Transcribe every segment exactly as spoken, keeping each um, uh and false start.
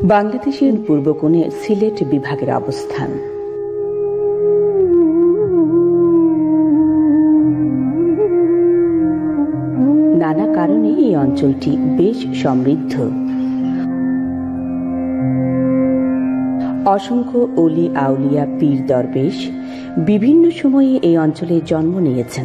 বাংলাদেশের পূর্ব কোণে সিলেট বিভাগের অবস্থান। নানা কারণে এই অঞ্চলটি বেশ সমৃদ্ধ। অসংখ্য অলি আউলিয়া পীর দরবেশ বিভিন্ন সময়ে এই অঞ্চলে জন্ম নিয়েছেন।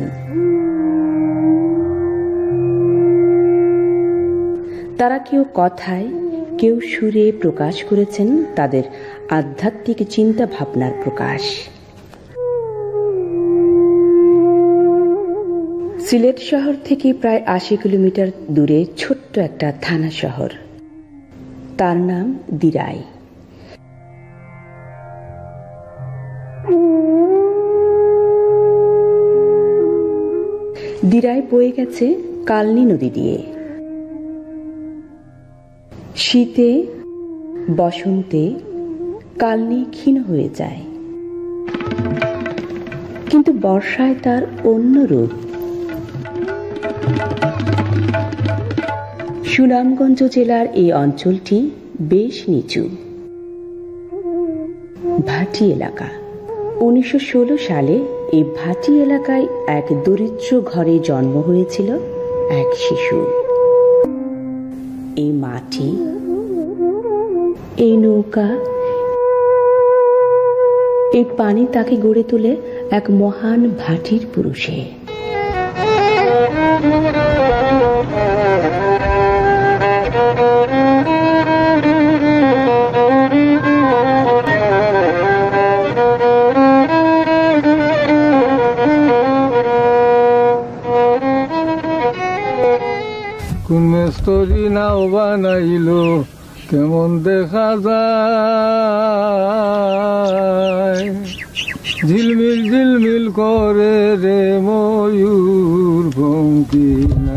তারা কেউ কথায়, কেউ সুরে প্রকাশ করেছেন তাদের আধ্যাত্মিক চিন্তা ভাবনার প্রকাশ। সিলেট শহর থেকে প্রায় আশি কিলোমিটার দূরে ছোট্ট একটা থানা শহর, তার নাম দিরাই। দিরাই বয়ে গেছে কালনী নদী দিয়ে। শীতে বসন্তে কালনী ক্ষীণ হয়ে যায়, কিন্তু বর্ষায় তার অন্য রূপ। সুনামগঞ্জ জেলার এই অঞ্চলটি বেশ নিচু। ভাটি এলাকা। উনিশশো ষোলো সালে এই ভাটি এলাকায় এক দরিদ্র ঘরে জন্ম হয়েছিল এক শিশু। এই মাটি, এই নৌকা, এই পানি তাকে গড়ে তোলে এক মহান ভাটির পুরুষে। কোন স্তরি নাও বানাইলো কেমন দেখা যায়, ঝিলমিল ঝিলমিল করে রে ময়ূর পঙ্খী না।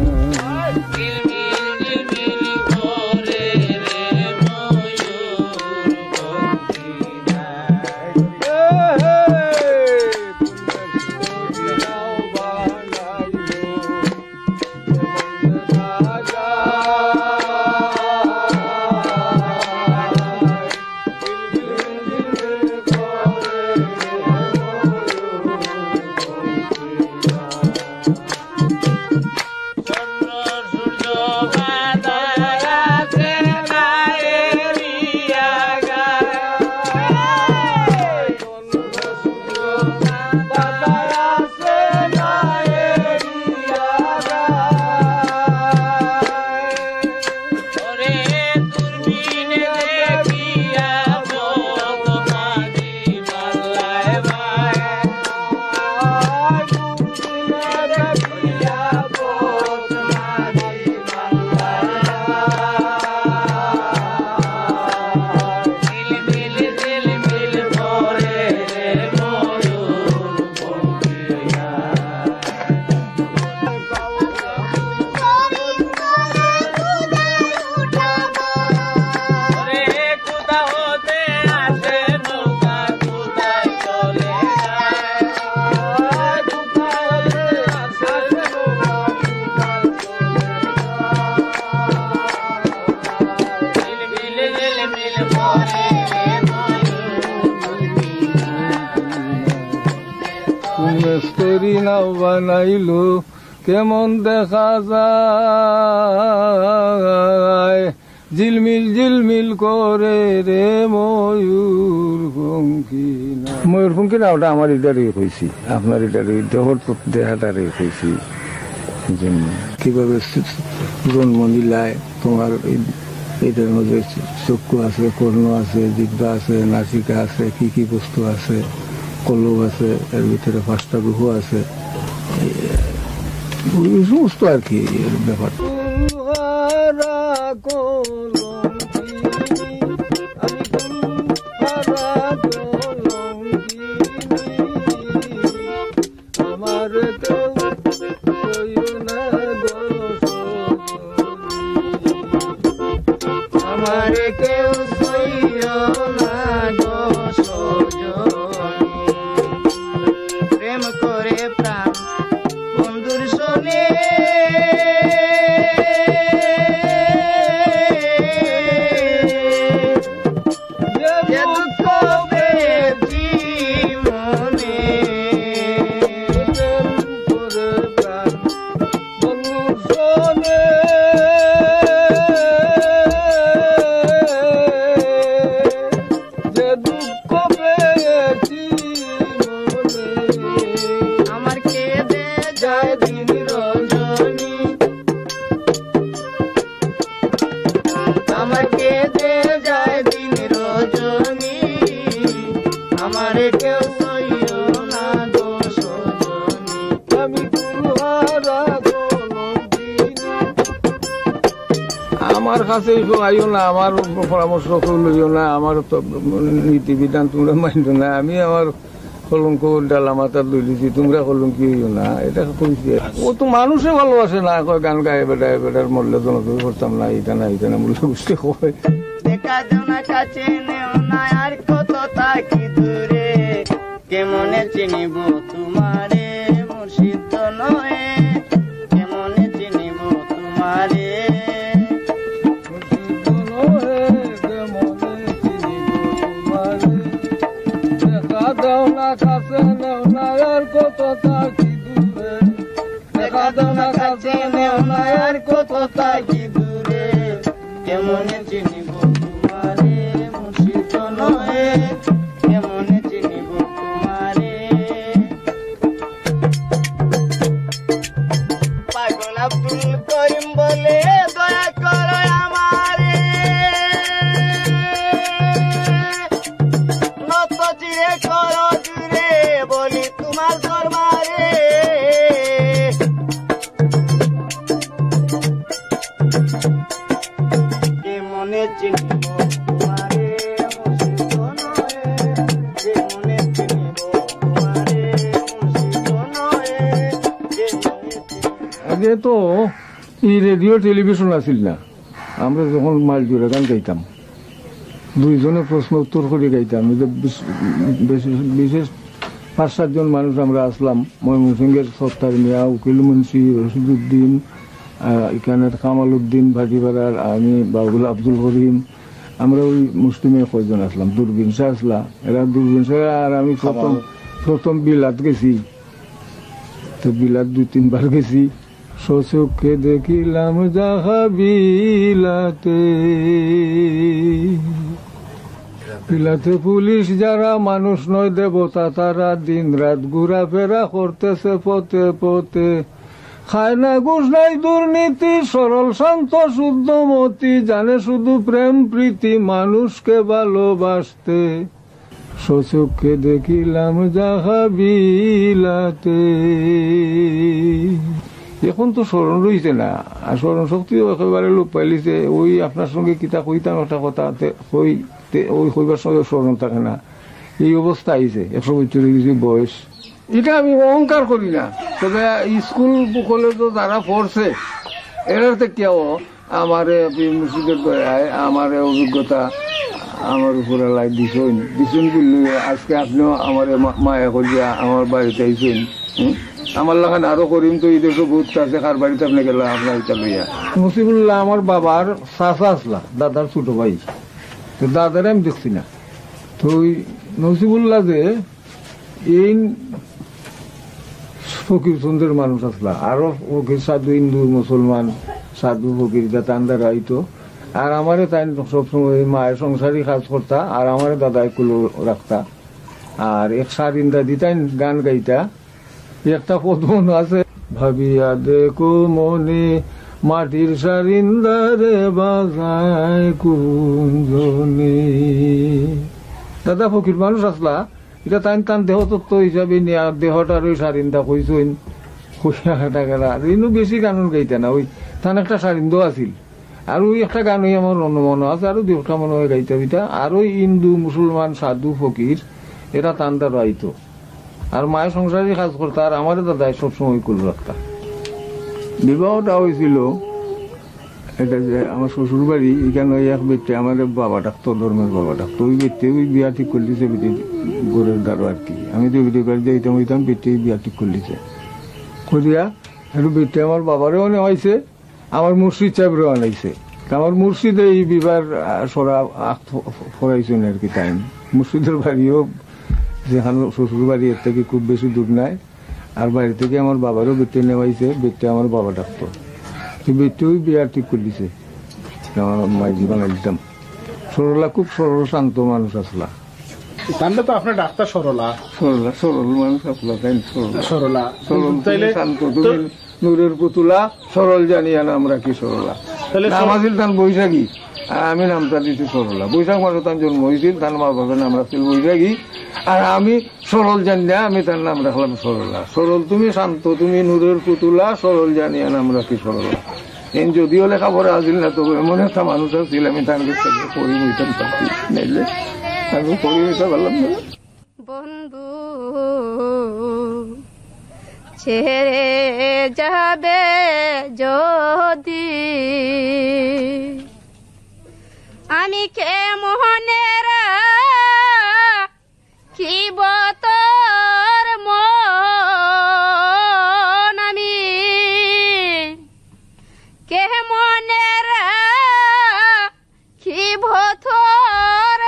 বানাইলো কেমন দেখা যায়, ঝিলমিল ঝিলমিল করে রে ময়ূর পঙ্খী না। ময়ূর পঙ্খী না, ওটা আমার এটারে কইছি, আপনার এটারে দেহর দেহাটারে কইছি। কিভাবে জন্ম নিলায় তোমার এটার মধ্যে চক্ষু আছে, কর্ণ আছে, জিহ্বা আছে, নাসিকা আছে, কি কি বস্তু আছে, কলব আছে, এর ভিতরে পাঁচটা গ্রহ আছে, সমস্ত আর কি ব্যাপার। আমার কাছে আইও না, আমার পরামর্শ লইও না, আমার নীতি বিধান তোমরা মানতো না, আমি আমার কলঙ্ক ডালা মাথা লইছি, তোমরা কলঙ্কি হইও না, এটা কইছি। ও তো মানুষে ভালোবাসে না, কয় গান গায়ে বেড়ায় বেড়ার মরলে জনপ্রিয় করতাম না, এটা না এটা না মূল্য বুঝতে কয়। দেখা যাও না কাছে নেও না আর কত তাকি দূরে, কেমনে চিনিব তোমারে মুর্শিদ নয়, কেমনে চিনিব তোমারে দাও না কাছে নেও না আর কত তাকি দূরে, দেখা যাও না কাছে নেও না আর কত তাকি দূরে, কেমনে চিনিব তোমারে মুর্শিদ নয়, কেমনে চিনিব তোমারে। পাগল আব্দুল করিম বলে দয়া করো আমারে, নত জিরে করো জুড়ে বলি তোমার দরবারে, কেমনে চিনিব তোমারে মুর্শিদ নয়, কেমনে চিনিব তোমারে মুর্শিদ নয়, কেমনে চিনিব। আগে তো এই রেডিও টেলিভিশন আসিল না, আমরা যখন মাইল জুড়ে গান গাইতাম দুইজনে প্রশ্ন উত্তর করে গাইতাম, বিশেষ পাঁচ সাতজন মানুষ আমরা আসলাম, ময়মনসিংহের সত্তার মিয়া, উকিল মুন্সি, রশিদুদ্দিন, এখানের কামাল উদ্দিন ভাটিপাড়ার, আমি বাউল আব্দুল করিম, আমরা ওই মুসলিমে কয়জন আসলাম, দূরবীন শাহ আসলা, এরা দূরবীন শাহ আর আমি প্রথম প্রথম বিলাত গেছি, তো বিলাত দুই তিনবার গেছি, সচক্ষে দেখিলাম যাহা বিলাতে, বিলাতে পুলিশ যারা মানুষ নয় দেবতা তারা, দিন রাত ঘুরা ফেরা করতেছে পথে পথে, খায় না ঘুষ নাই দুর্নীতি, সরল শান্ত শুদ্ধমতি, জানে শুধু প্রেম প্রীতি মানুষকে ভালোবাসতে, সচক্ষে দেখিলাম যাহা বিলাতে। এখন তো স্মরণ রয়েছে না, আর স্মরণ শক্তিও একেবারে লোপ পাইলিছে, ওই আপনার সঙ্গে কিতা কইতাম একটা কথা ওই ওই কইবার সঙ্গে স্মরণ থাকে না, এই অবস্থা আইছে, একশো বছর কিছু বয়স। এটা আমি অহংকার করি না, তবে স্কুল কলেজও যারা পড়ছে এরা থেকেও আমার মুর্শিদের দয়ায় আমার অভিজ্ঞতা আমার উপরে লাই দিছেন দিছেন বললে আজকে আপনিও আমার মায়া করিয়া আমার বাড়িতে আইছেন, আমার লাগান আরো করিম তো এই দেশে বহুত আছে, কার বাড়িতে আপনি গেলে আপনার এটা লইয়া। মুসিবুল্লাহ আমার বাবার চাচা আসলা, দাদার ছোট ভাই, তো দাদার আমি দেখছি না, তো ওই নসিবুল্লাহ যে এই ফকির সুন্দর মানুষ আসলা, আরো ফকির সাধু হিন্দু মুসলমান সাধু ফকির তান্দার আইতো, আর আমারে তাই সবসময় মায়ের সংসারই কাজ করতা, আর আমার দাদাই কুলো রাখতা, আর এক সারিন্দা দিতাই গান গাইতা, একটা পদ্মন আছে, ভাবিয়া দেখো মনে মাটির সারিন্দারে বাজায় কুঞ্জনে। দাদা ফকির মানুষ আসলা, এটা তাই তান দেহ তত্ত্ব হিসাবে নিয়ে দেহটার ওই সারিন্দা কইসইন কইয়া গেলা, ইনু বেশি গান গাইতে না, ওই তান একটা সারিন্দ আছিল, আর ওই একটা গানই আমার মনে আছে, আরো দুটা মনে হয় গাইতে হইতা, আর ওই হিন্দু মুসলমান সাধু ফকির এরা তান্দার আইতো, আর মায়ের সংসারে কাজ করতা, আর আমার দাদাই সবসময় কুল রাখতা। বিবাহটা হয়েছিল এটা যে আমার শ্বশুর বাড়ি এখানে এক বেটে আমার বাবা ডাক্তার ধর্মের বাবা ডাক্তার, ওই বেটে ওই বিয়া ঠিক করে দিছে, বেটে ঘরের দ্বারো আর কি, আমি তো বেটে বাড়িতে যাইতাম হইতাম, বেটে বিয়া ঠিক করে দিছে করিয়া, একটু বেটে আমার বাবারেও আনাইছে, আমার মুর্শিদ সাহেবরেও আনাইছে, আমার মুর্শিদে এই বিবার সরা ফরাইছেন আর কি, টাইম মুর্শিদের বাড়িও যেখানে শ্বশুর বাড়ি এর থেকে খুব বেশি দূর নাই, আর বাড়ি থেকে আমার বাবারও বেটে নেওয়াইছে, বেটে আমার বাবা ডাক্তার, বেটেও বিয়া ঠিক করে দিছে, আমার মাইজি বানাই দিতাম। সরলা খুব সরল শান্ত মানুষ আসলা, তাহলে তো আপনার ডাক্তার সরলা সরলা সরল মানুষ আসলা, তাই সরলা সরলা সরল শান্ত, তুমি নূরের পুতুলা সরল জানিয়া না আমরা কি সরলা, নাম আছিল তান বৈশাখী, আর আমি নামটা দিচ্ছি সরলা, বৈশাখ মাসে তার জন্ম হয়েছিল, তার মা বাবার নাম রাখছিল বৈশাখী, আর আমি সরল জানিয়া আমি তার নাম রাখলাম সরলা। সরল তুমি শান্ত, তুমি নূরের পুতুলা, সরল জানিয়া নাম রাখি সরলা। এই যদিও লেখাপড়া আসিল না, তবু এমন একটা মানুষ আসছিল আমি তার কাছে পড়ি বইতাম পারছি নাইলে আমি পড়ি বইতে পারলাম না। বন্ধু ছেড়ে যাবে যদি আমি কে মোহনের কি বতর মন আমি কে মনের কি বতর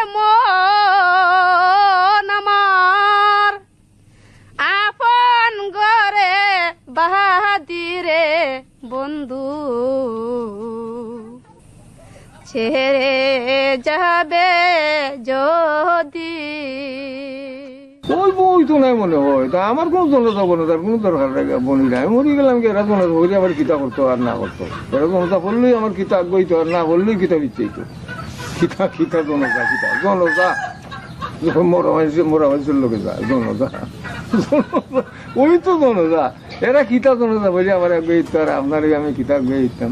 মন আমার আপন ঘরে বাহাদিরে বন্ধু ছেড়ে যাবে যদি। ওই বই তো নাই মনে হয়, তা আমার কোনো জনতা বনতার কোনো দরকার বনি নাই। মরি গেলাম কি এরা জনতা হইলে আমার কিতা করতো আর না করতো, এরা জনতা বললেই আমার কিতা বইতো আর না বললেই কিতাব ইচ্ছাইতো। কিতা কিতা জনতা কিতা জনতা মরা মানুষের মরা মানুষের লোকে যায় জনতা, ওই তো জনতা। এরা কিতা জনতা বলে আমার আগে আর আপনার আমি কিতা আগে দিতাম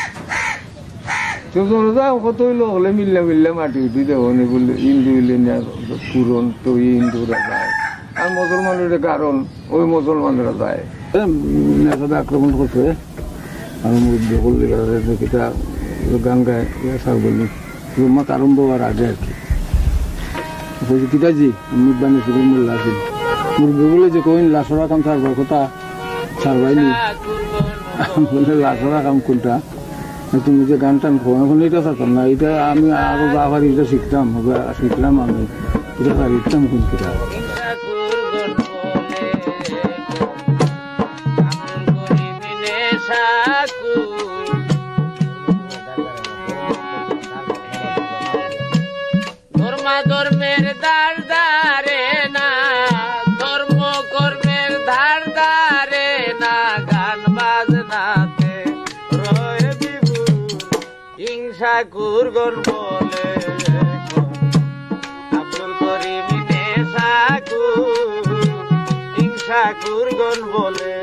জনতা কত হইলো হলে মিললে মিললে মাটি উঠি দেবনি বললে হিন্দু হইলে পুরন তো হিন্দুরা যায় আর মুসলমানের কারণ ওই মুসলমানরা যায়। আক্রমণ করছে আমি মধ্যে করলে কিতা গান গায় সার বললি মাত আরম্ভ হওয়ার আগে আর কি বলছি কিতাজি মুখ বানিয়েছি মোল্লা আছে মুরগি বলে যে কইন লাশরা কাম ছাড়বার কথা ছাড়বাইনি বললে লাশরা কাম কোনটা তুমি যে গান টান খো এখন এটা থাকতাম না, এটা আমি আরো আবার এটা শিখতাম শিখলাম আমি এটা শিখতাম কোন কিতা ধর্মের দার দারে না ধর্ম কর্মের ধার দারে না গান বাজনাতে রয়ে বিভুর হিংসা কুরগন বলে আব্দুল করিম নেশাকু হিংসা কুরগন বলে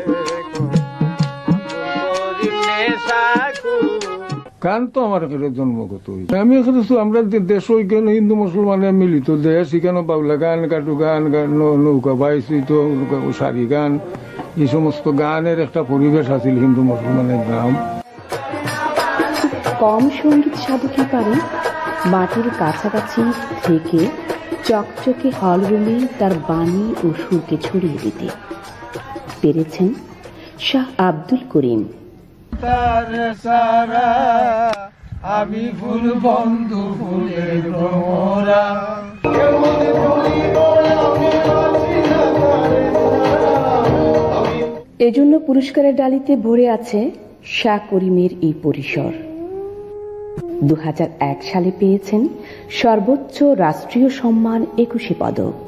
আব্দুল করিম নেশাকু। গান তো আমার এখানে জন্মগত হয়েছে। আমি এখানে আমরা দেশ ওইখানে হিন্দু মুসলমানের মিলিত দেশ, এখানে বাউলা গান কাটু গান নৌকা বাইছি তো সারি গান এই সমস্ত গানের একটা পরিবেশ আছিল হিন্দু মুসলমানের গ্রাম। কম সঙ্গীত সাধকই পারেন মাটির কাছাকাছি থেকে চকচকে হলরুমে তার বাণী ও সুরকে ছড়িয়ে দিতে পেরেছেন শাহ আব্দুল করিম। আমি ফুল বন্ধু ফুলের ভ্রমরা এজন্য পুরস্কারের ডালিতে ভরে আছে শাহ করিমের এই পরিসর। দু হাজার এক সালে পেয়েছেন সর্বোচ্চ রাষ্ট্রীয় সম্মান একুশে পদক।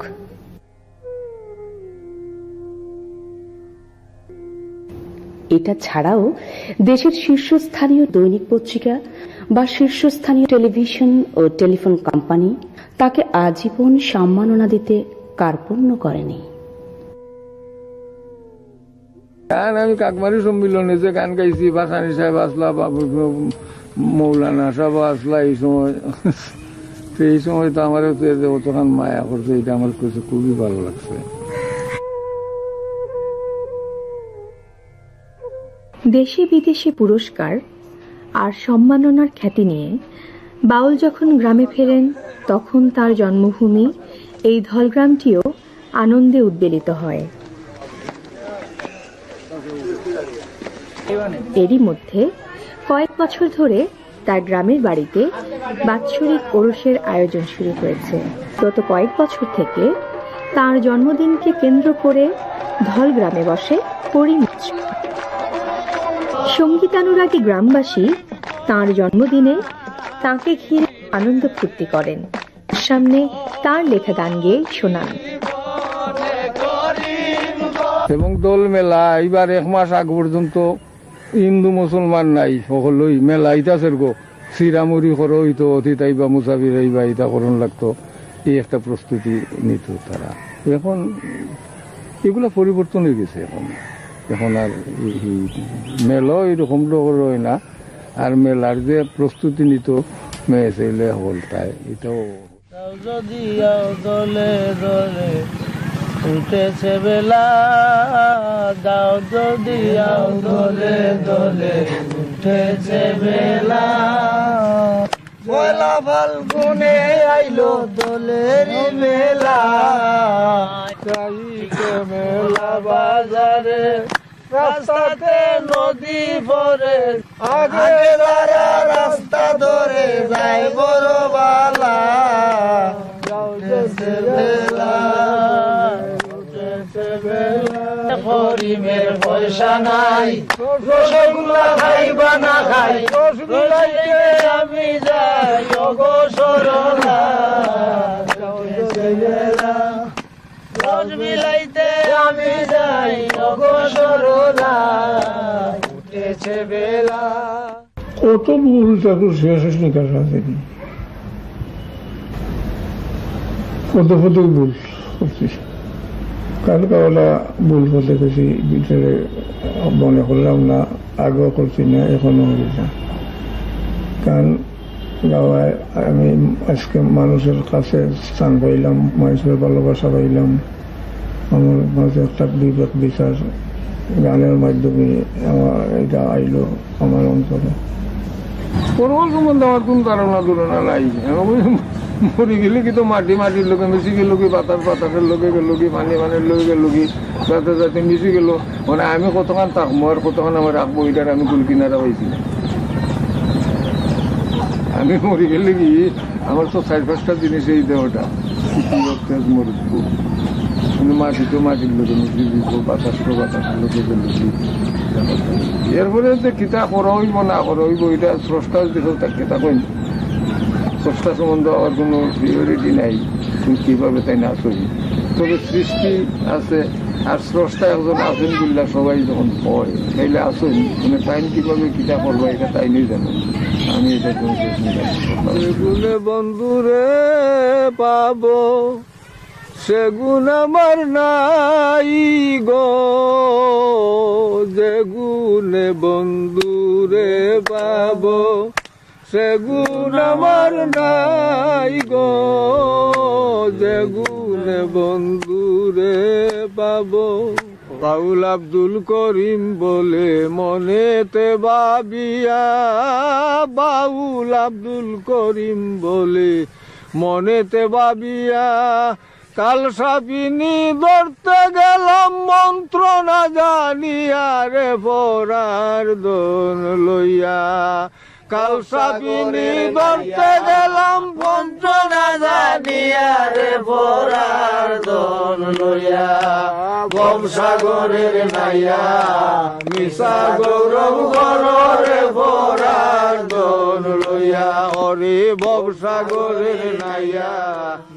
এটা ছাড়াও দেশের শীর্ষস্থানীয় দৈনিক পত্রিকা বা শীর্ষস্থানীয় টেলিভিশন ও টেলিফোন কোম্পানি তাকে আজীবন সম্মাননা দিতে কার্পণ্য করেনি। গান আমি কাকমারি সম্মিলনে যে গান গাইছি বাসানি সাহেব আসলা বা মৌলানা সাহেব আসলা এই সময়, এই সময় তো আমার অতখান মায়া করছে, এটা আমার কাছে খুবই ভালো লাগছে। দেশে বিদেশে পুরস্কার আর সম্মাননার খ্যাতি নিয়ে বাউল যখন গ্রামে ফেরেন তখন তার জন্মভূমি এই ধলগ্রামটিও আনন্দে উদ্বেলিত হয়। এরই মধ্যে কয়েক বছর ধরে তার গ্রামের বাড়িতে বাৎসরিক ওরসের আয়োজন শুরু হয়েছে। গত কয়েক বছর থেকে তার জন্মদিনকে কেন্দ্র করে ধলগ্রামে বসে পরিমোচ। সঙ্গীতানুরাগী গ্রামবাসী তাঁর জন্মদিনে তাঁকে ঘিরে আনন্দ ফুর্তি করেন, সামনে তার লেখা গান গেয়ে শোনান। এবং দোল মেলা এইবার এক মাস আগ পর্যন্ত হিন্দু মুসলমান নাই, সকলই মেলা ইতাসের গো সিরামুড়ি করো হইতো, অতীত আইবা মুসাফির আইবা ইতা করণ লাগতো, এই একটা প্রস্তুতি নিত তারা। এখন এগুলা পরিবর্তন হয়ে গেছে। এখন এখন আর মেলও এরকম রয় না, আর মেলার যে প্রস্তুতি নিত মেয়ে ছেলে হল তাই এটাও যদি দলে দলে উঠেছে বেলা, দাও যদি দলে দলে উঠেছে বেলা, পয়লা ফাল্গুনে আইলো দলের মেলা, চাইতে মেলা বাজারে রাস্তাতে নদী পরে, আগে যারা রাস্তা ধরে যায় বড় বালা, উঠেছে বেলা উঠেছে বেলা, করিমের পয়সা নাই রসগোল্লা খাইবা না খাই, রসগোল্লাইতে আমি যাই ওগো সরলা, উঠেছে বেলা রস বিলাইতে আমি যাই ওগো সরলা, উঠেছে বেলা। কত ভুল ঠাকুর শেষ নিকাশ আছে, কত কত ভুল করছি, কালকে ওলা ভুল করতে গেছি ভিতরে মনে করলাম না, আগেও করছি না, এখনো করি না। কারণ গাওয়ায় আমি আজকে মানুষের কাছে স্থান পাইলাম, মানুষের ভালোবাসা পাইলাম, আমার মাঝে একটা বিবেক বিচার গানের মাধ্যমে আমার এটা আইলো আমার অন্তরে। পরবল সম্বন্ধে আমার কোন ধারণা ধারণা নাই, মরি গেলে কিন্তু মাটি মাটির লোকে মিশি গেল কি, পাতার পাতারের লোকে গেল কি, পানি পানির লোকে গেল কি, যাতে যাতে মিশি গেল। মানে আমি কতক্ষণ থাকবো আর কতক্ষণ আমার রাখবো এটার আমি কুল কিনারা হয়েছিল। আমি মরি গেলে কি আমার তো চার পাঁচটা জিনিস এই দেওয়াটা মরি, কিন্তু মাটি তো মাটির লোকে মিশি দিব, বাতাস তো বাতাসের লোকে গেল কি। এরপরে যে কিতা করা হইব না করা হইব এটা স্রষ্টার দেখো তার কিতা কই, স্রষ্টা সম্বন্ধে আমার কোনো প্রিয়রিটি নাই কিভাবে তাই না চলি। তবে সৃষ্টি আছে আর স্রষ্টা একজন আছেন বললা সবাই যখন কয় তাইলে আসেন, মানে টাইম কিভাবে কিতা করবো এটা তাই নেই জানেন, আমি এটা কোনো সেগুনে বন্ধুরে পাবো সেগুন আমার নাই গো, যেগুনে বন্ধুরে পাবো সেগুন আমার নাই গো, যেগুনে বন্ধুরে পাবো। বাউল আব্দুল করিম বলে মনেতে ভাবিয়া, বাউল আব্দুল করিম বলে মনেতে ভাবিয়া, কাল সাপিনী ধরতে গেলাম মন্ত্র না জানিয়া রে পরার দন লইয়া, কাল সাপিনী ধরতে গেলাম মন্ত্র না জানিয়া রে পরার দন লইয়া, বংসাগরের নাইয়া মিশা গৌরব গরে পরার দন লইয়া, হরে বংসাগরের নাইয়া